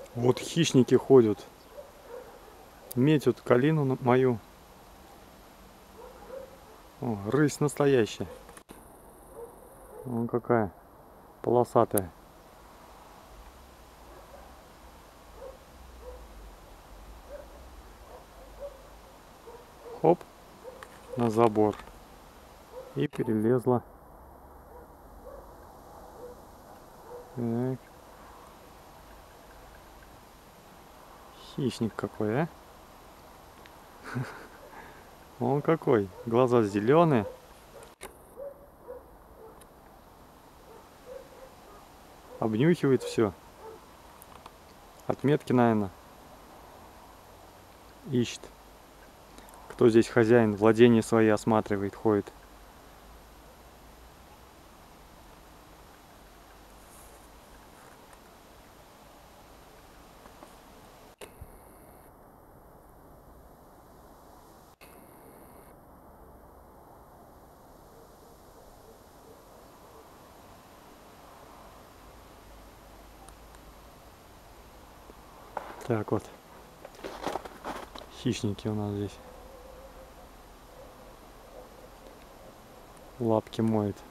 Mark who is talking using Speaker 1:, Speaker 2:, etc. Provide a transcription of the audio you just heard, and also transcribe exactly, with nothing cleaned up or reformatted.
Speaker 1: Вот хищники ходят, метят калину мою. О, рысь настоящая. Вон какая полосатая. Хоп, на забор. И перелезла. Так. Хищник какой, а? Он какой. Глаза зеленые. Обнюхивает все. Отметки, наверное, ищет. Кто здесь хозяин, владения свои осматривает, ходит. Так вот, хищники у нас здесь. Лапки моет.